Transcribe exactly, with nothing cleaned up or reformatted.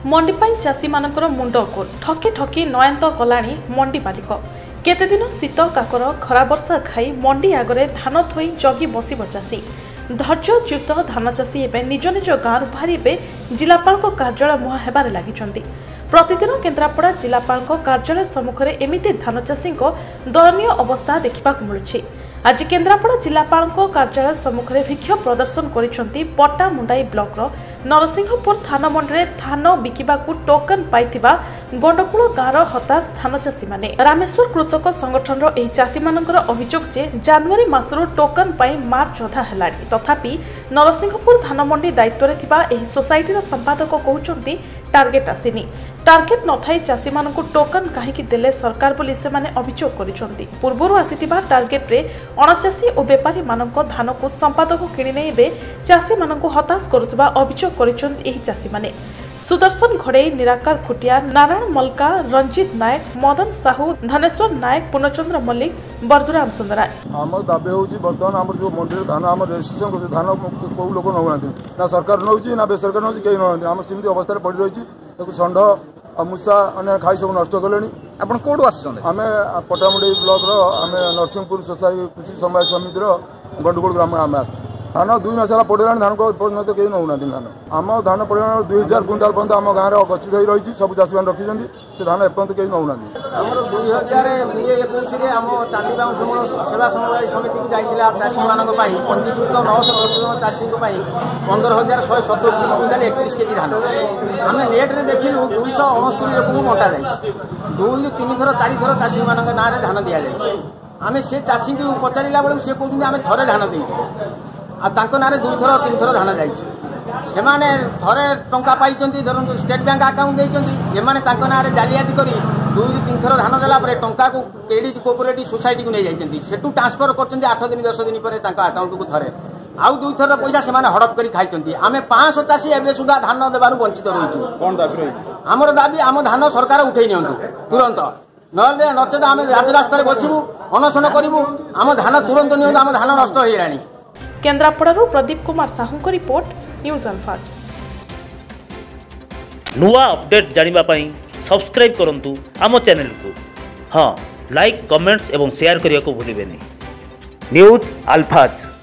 मंडी पाई चाषी मानकर मुंड को ठकी ठकी नयंत कलाणी मंडी मालिक केते दिन शीत काकर खरा वर्षा खाई मंडी आगरे धान थोई जगी बसिब चाषी धैर्यच्युत धान चाषी एवं निज निज गाँव बाहरी जिलापाल कार्यालय मुहां हेबारे लागिचंती। प्रतिदिन केन्द्रापड़ा जिलापाल कार्यालय सम्मुखें एमिति धान चाषी दयनीय अवस्था देखा मिलुछि। आज केन्द्रापड़ा जिलापाल कार्यालय सम्मुखें विक्षोभ प्रदर्शन करिसेंती पट्टामुंडाई ब्लॉक नरसिंहपुर थाना मंडी धान बिकिबा टोकन पाइथिबा गंडकुल गाँव हताश धान चाषी माने। रामेश्वर कृषक संगठन एही चाषी मानकर अभियोग जे जनवरी मासरू टोकन पाई मार्च अधा हेलानी तथापि नरसिंहपुर धान मंडी दायित्व रे थिबा एही सोसाइटीर संपादक कहउचंती टार्गेट आसीनी। टार्गेट न थाई चाषी मानकु टोकन काहेकि देले सरकार बोली से माने अभियोग करिसंती। पूर्वरु आसीथिबा टार्गेट रे अणचाषी और बेपारी मानक धान को संपादक किणी नेबे चाषी मानकु हताश करुथिबा अभियोग करिसंती एही चाषी माने। सुदर्शन घड़ई, निराकार खुटिया, नारायण मल्का, रंजित नायक, मदन साहू, धनेश्वर नायक, पूर्णचंद्र मल्लिक, बरदुराम सुंदरा। आम दाबी हूँ बर्तमान आम जो मंडी धान आम रेजिस्ट्रेशन कर धान कौ लोक नौना ना सरकार नौ ना बेसरकार नौ कहीं नौ आम सेमती अवस्था पड़ रही षंढ मूषा अने खाई सब नष्ट कले। आप कौटू आम पट्टामुंडी ब्लॉक आम नरसिंहपुर सोसाइटी कृषि समवाय समितिर गंडकुल ग्राम आम आस धान दुई मस पड़ेगा धान को पर्यटन कहीं नौना धान आम धान परिमाण दुई हजार क्विंटाल पर्यटन आम गाँव में गच्छित हो रही सब चाषी मैंने रखी से धान एपर्यंत कहीं नौना दुई हजार एकुश आम चांदीबाऊ सेवा समवाय समिति को जाइला चाषी मान पंजीकृत नौश दस जन चाषी पंदर हजार शहे सतुरी क्विंटाल एकतीस केजी धान आम नेट्रे देखिलु दुईश अणस्तरी लोक बंटा जाए दुई तीन थर चार थर चाषी मान ना धान दि जाए आम से चाषी को पचारा बेलू सी कहते आम थे धान देचु आ ना दुई थर तीन थर धान जाने थे टंका पाई धरत स्टेट बैंक आकाउंट देते ना जालियाती कर दुई तीन थर धान देला टंका को क्रेडिट कोऑपरेटिव सोसाइटी को नहीं जाइए सेठू ट्रांसफर कर आठ दिन दस दिन पर आकाउंट को थे आउ दुई थर पैसा से हड़प कर खाई आम पाँच चाषी एवं सुधा धान देवार वंचित रही आमर दाबी आम धान सरकार उठे नि तुरंत ना नचेत आम राजरास्तार बसबू अनशन करूँ आम धान तुरंत नि आम धान नष्ट हो गलानी। केन्द्रापड़ारू प्रदीप कुमार साहू को रिपोर्ट न्यूज अल्फा। नुआ अपडेट जानिबा पई सब्सक्राइब करंतु आम चैनल को। हाँ, लाइक कमेंट्स एवं शेयर करिया को भूलिबेनी। न्यूज अल्फाज।